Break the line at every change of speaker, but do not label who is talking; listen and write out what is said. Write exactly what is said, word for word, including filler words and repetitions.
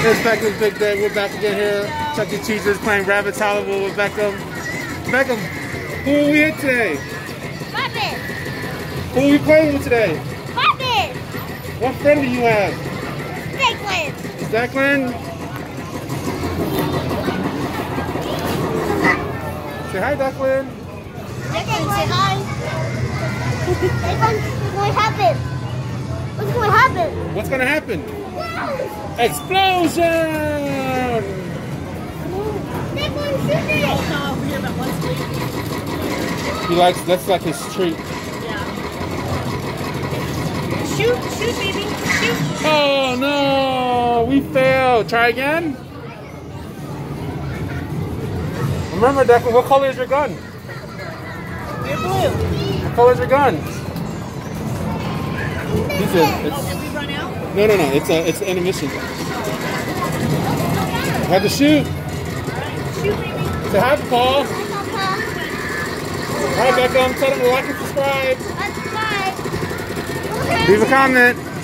It's Beckham's big day. We're back again here. Chuck E. Cheese's playing Rabbids Hollywood with Beckham. Beckham, who are we with today?
Rabbids.
Who are we playing with today?
Rabbids.
What friend do you have?
Declin.
Declin? Say hi, Declin.
Declin, say hi. Declin, what's going to happen? What's going to happen?
What's going to happen? Explosion!
Declin, shoot it!
He likes, that's like his treat.
Yeah. Shoot, shoot, baby, shoot.
Oh no, we failed. Try again. Remember, Declan, what color is your gun?
You're blue.
What color is your gun? He said, it's,
oh, did we run out?
no, no, no. It's a, it's an intermission. You have to shoot.
Shoot, baby.
Say hi, Paul. Hi, Beckham. Tell them to like and subscribe.
Subscribe.
Leave a comment.